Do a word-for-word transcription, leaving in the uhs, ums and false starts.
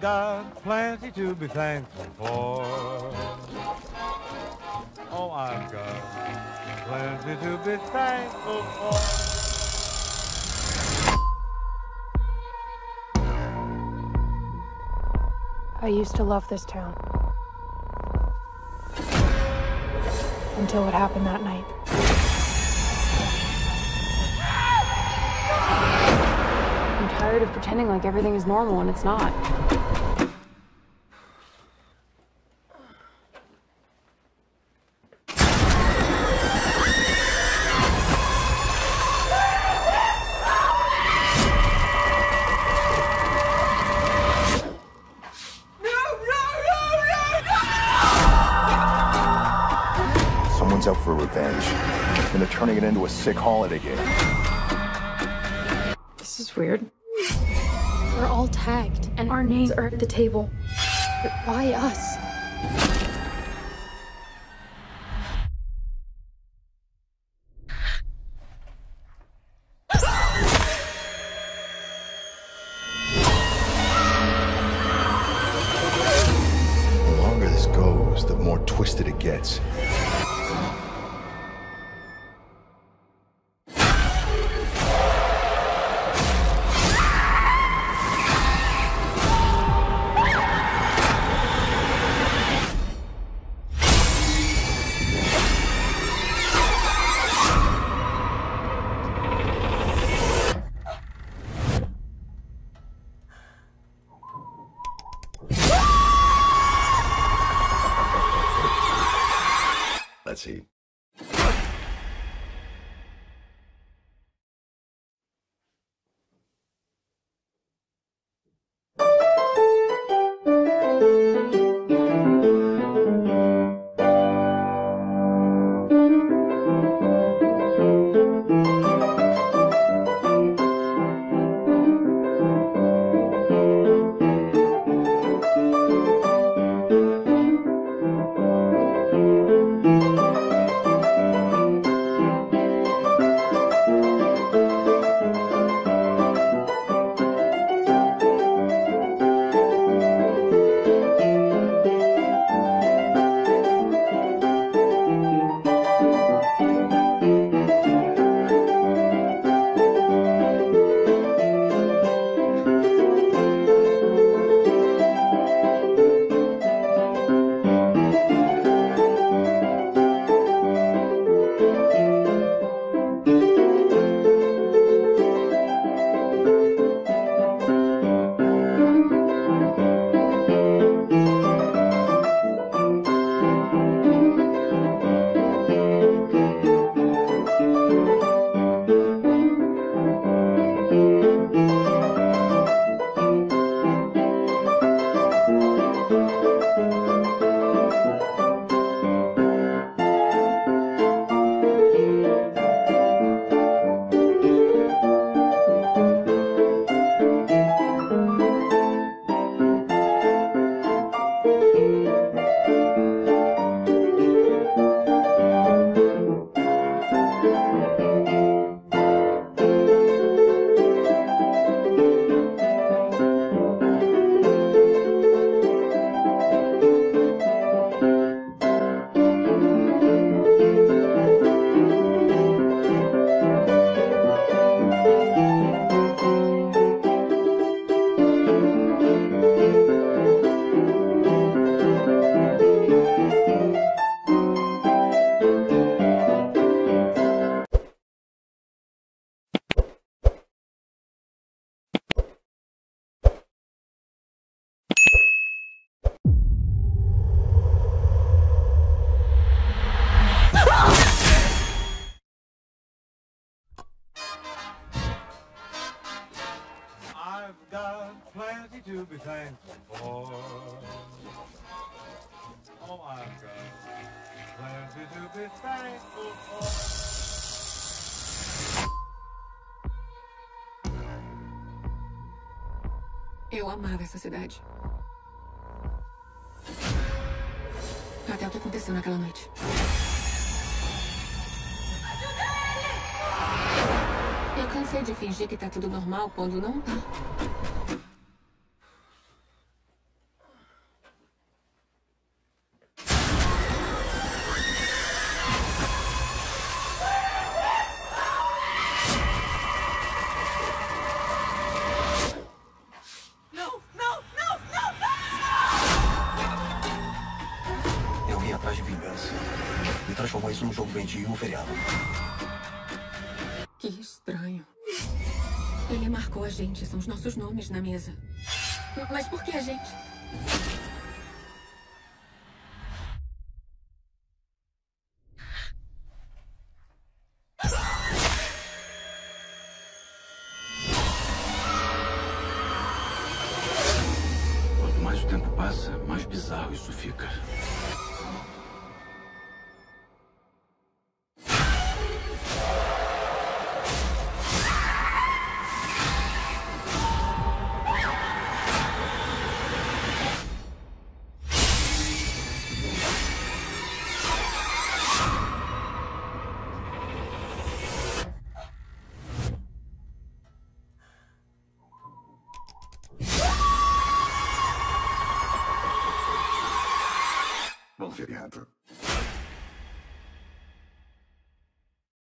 got plenty to be thankful for. Oh, I've got plenty to be thankful for. I used to love this town. Until what happened that night. I'm tired of pretending like everything is normal when it's not. Someone's out for revenge, and they're turning it into a sick holiday game. This is weird. We're all tagged, and our names are at the table. But why us? The longer this goes, the more twisted it gets. Let's see. I've got plenty to be thankful for. Oh, I've got plenty to be thankful for. Eu amava essa cidade. Até o que aconteceu naquela noite. Eu cansei de fingir que tá tudo normal quando não tá. atrás de vingança e transformou isso num jogo doentio e um feriado. Que estranho. Ele marcou a gente, são os nossos nomes na mesa. Mas por que a gente? Quanto mais o tempo passa, mais bizarro isso fica. Bom feriado.